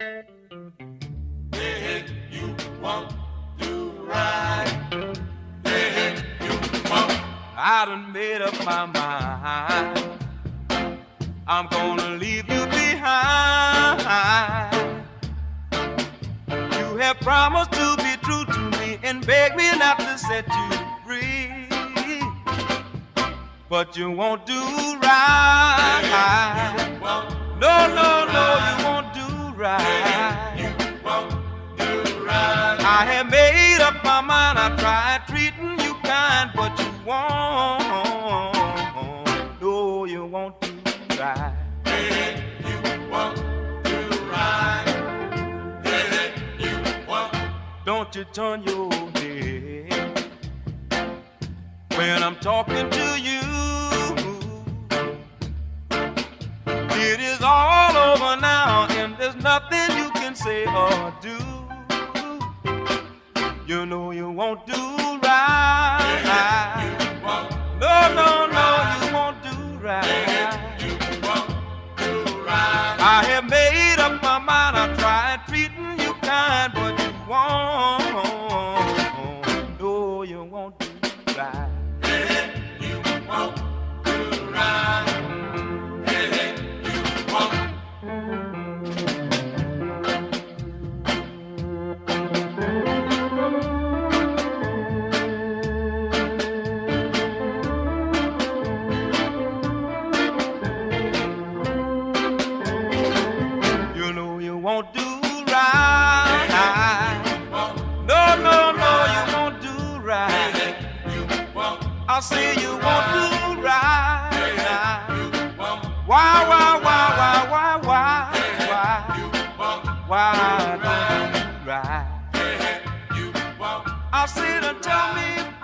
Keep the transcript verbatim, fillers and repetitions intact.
Hey, you won't do right. Hey, you won't. I done made up my mind. I'm gonna leave you behind. You have promised to be true to me and beg me not to set you free. But you won't do right. You won't no, no, no, you won't do right. You won't do right. I have made up my mind. I tried treating you kind, but you won't. No, you won't do right. Hey, you won't do right. Hey, you won't. Don't you turn your head when I'm talking to you. It is all over now, and there's nothing you can say or do. You know you won't do right. Yeah, you won't no, no, no, you won't do right. Yeah, you won't do right. I have made up my mind. I tried treating you kind, but you won't. No, you won't do right. Yeah, you won't do right. Won't do right. No, no, no, you won't do right. I say you won't do right. Why, why, why, why, why, why, why, why don't you do right? I say, don't tell me.